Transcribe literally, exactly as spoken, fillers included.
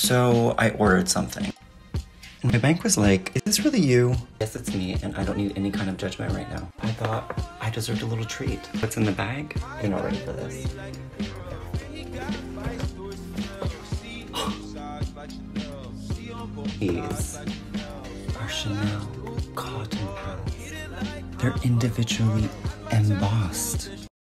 So I ordered something. And my bank was like, is this really you? Yes, it's me, and I don't need any kind of judgment right now. I thought I deserved a little treat. What's in the bag? You're not ready for this. These are Chanel cotton pads. They're individually embossed.